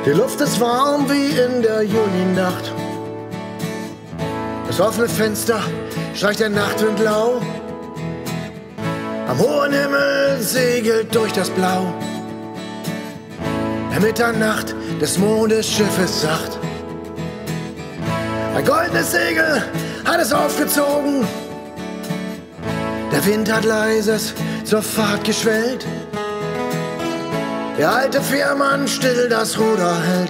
Die Luft ist warm wie in der Julinacht. Das offene Fenster streicht der Nachtwind lau. Am hohen Himmel segelt durch das Blau der Mitternacht des Mondes Schiffes sacht. Ein goldenes Segel hat es aufgezogen. Der Wind hat leises zur Fahrt geschwellt. Der alte Fährmann still das Ruder hält.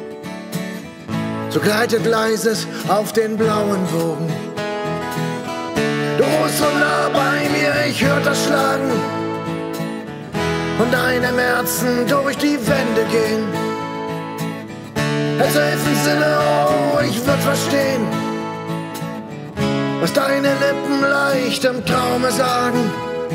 So gleitet leises auf den blauen Wogen. Du ruhst so nah bei mir, ich hör das Schlagen und deinem Herzen durch die Wände gehen. Als Sinne, oh, ich würd verstehen, was deine Lippen leicht im Traume sagen.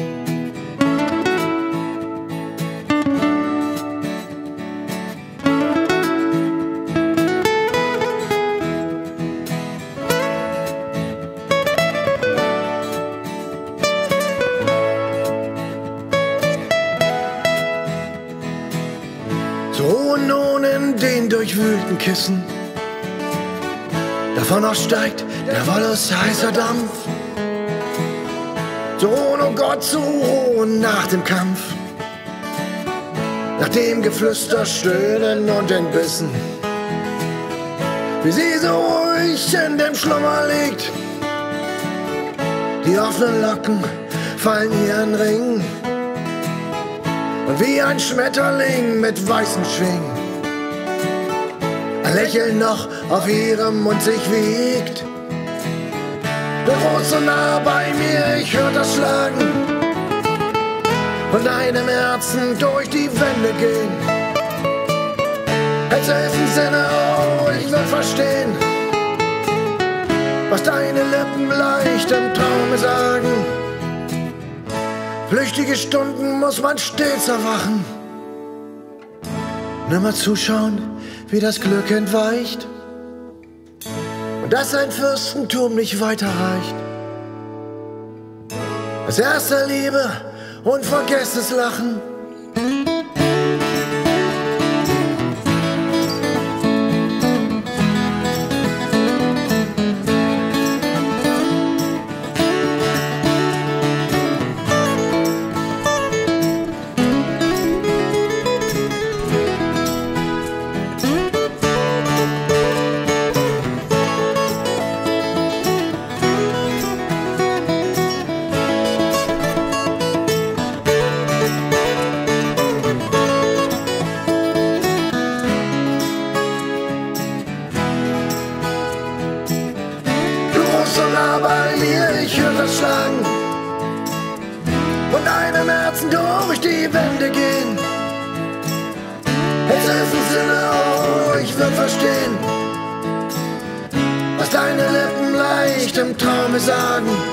So ruhen nun in den durchwühlten Kissen. Davon aus steigt der Wollus heißer Dampf. So ruhen, oh Gott, zu ruhen nach dem Kampf. Nach dem Geflüster, Stöhnen und den Bissen. Wie sie so ruhig in dem Schlummer liegt. Die offenen Locken fallen ihren Ring. Und wie ein Schmetterling mit weißen Schwingen ein Lächeln noch auf ihrem Mund sich wiegt. Du ruhst so nah bei mir, ich hör das Schlagen von deinem Herzen durch die Wände gehen. Als Sinne, oh, ich will verstehen, was deine Lippen leicht im Traume sagen. Flüchtige Stunden muss man stets erwachen. Nimmer zuschauen, wie das Glück entweicht und dass ein Fürstentum nicht weiterreicht. Als erste Liebe unvergesstes Lachen. So nah bei mir, ich hör das Schlagen und deinem Herzen durch die Wände gehen. Als Sinne, oh, ich will verstehen, was deine Lippen leicht im Traume sagen.